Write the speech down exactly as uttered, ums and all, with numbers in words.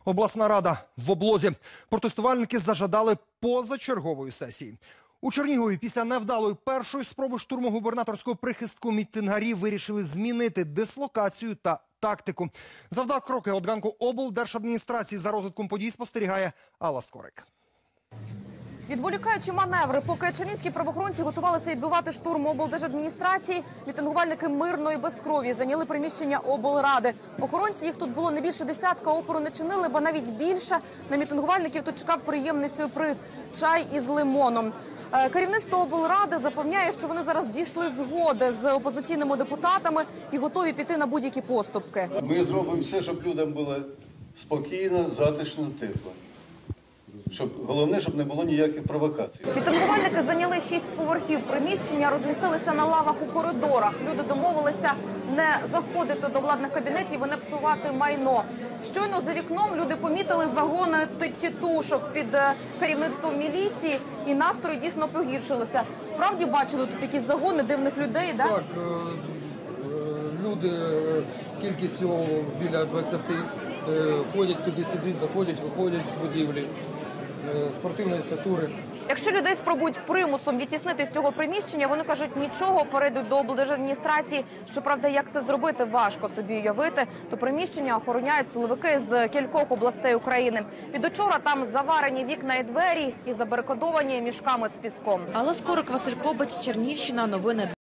Обласна рада в облозі. Протестувальники зажадали позачергової сесії. У Чернігові після невдалої першої спроби штурму губернаторського прихистку мітингарі вирішили змінити дислокацію та тактику. Завдав кроки від ганку облдержадміністрації. За розвитком подій спостерігає Алла Скорик. Відволікаючи маневри, поки чернігівські правоохоронці готувалися відбивати штурм облдержадміністрації, мітингувальники мирно і без крові зайняли приміщення облради. Охоронці, їх тут було не більше десятка, опору не чинили, бо навіть більше. На мітингувальників тут чекав приємний сюрприз – чай із лимоном. Керівництво облради запевняє, що вони зараз дійшли згоди з опозиційними депутатами і готові піти на будь-які поступки. Ми зробимо все, щоб людям було спокійно, затишно, тепло. Щоб, головне, щоб не було ніяких провокацій. Мітингувальники зайняли шість поверхів приміщення, розмістилися на лавах у коридорах. Люди домовилися не заходити до владних кабінетів і не псувати майно. Щойно за вікном люди помітили загони тітушок під керівництвом міліції, і настрої дійсно погіршилися. Справді бачили тут якісь загони дивних людей, да? Так? Люди кількістю біля двадцяти ходять туди, сидять, заходять, виходять з будівлі. Спортивної статури. Якщо людей спробують примусом відтіснити з цього приміщення, вони кажуть, нічого, перейдуть до облдержадміністрації. Щоправда, як це зробити, важко собі уявити. То приміщення охороняють силовики з кількох областей України. Від учора там заварені вікна і двері і забарикадовані мішками з піском. Алла Скорик, Василь Кобець, Чернігівщина, новини.